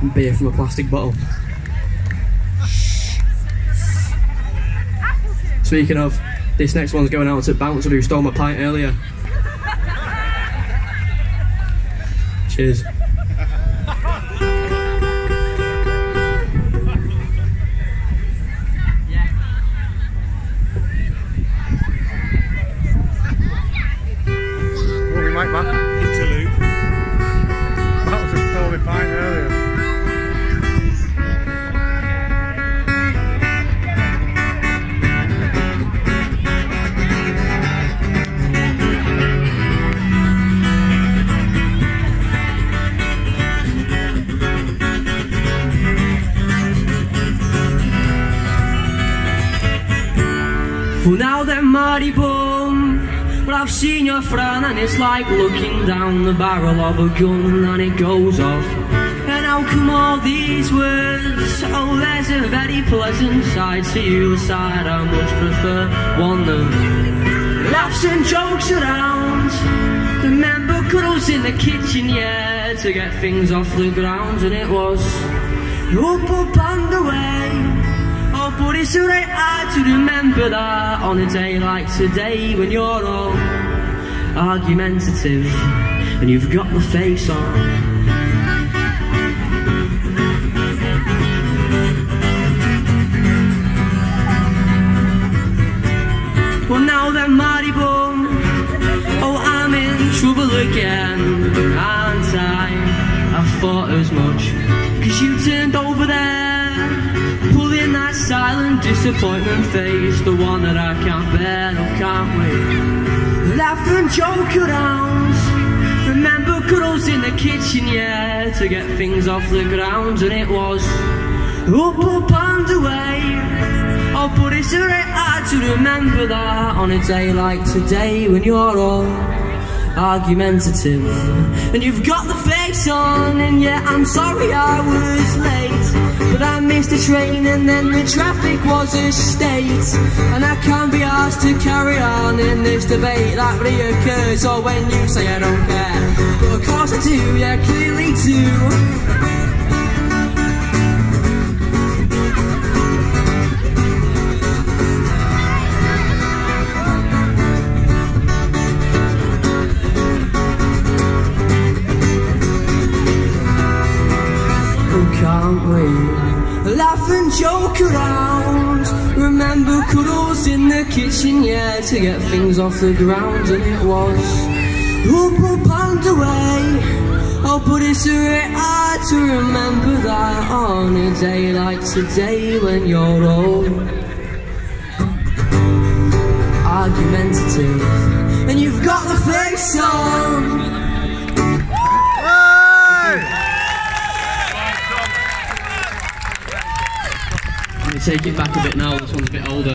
beer from a plastic bottle. Speaking of, this next one's going out to Bouncer who stole my pint earlier. Cheers. Well, now then, Mardy Bum, well, I've seen your friend, and it's like looking down the barrel of a gun and it goes off. And how come all these words? Oh, there's a very pleasant side to you, a side I much prefer, one that laughs and jokes around. Remember cuddles in the kitchen, yeah, to get things off the ground, and it was up and away. Oh, but it's alright, hard to remember that on a day like today when you're all argumentative and you've got the face on. Well, now then, Mardy Bum, oh, I'm in trouble again, aren't I? I thought as much, 'cause you turned over there, pulling that silent disappointment face, the one that I can't bear, no, can't wait. Laugh and joke around, remember cuddles in the kitchen, yeah, to get things off the ground, and it was up and away. Oh, but it's very hard to remember that on a day like today when you're all argumentative and you've got the face on. And yeah, I'm sorry I was late, but I missed the train and then the traffic was a state, and I can't be asked to carry on in this debate that reoccurs. Or when you say I don't care, but of course I do, yeah, clearly do. Can't we laugh and joke around? Remember cuddles in the kitchen, yeah, to get things off the ground, and it was up and away. Oh, but it's very hard to remember that on a day like today when you're all argumentative and you've got the face on. Take it back a bit now, this one's a bit older.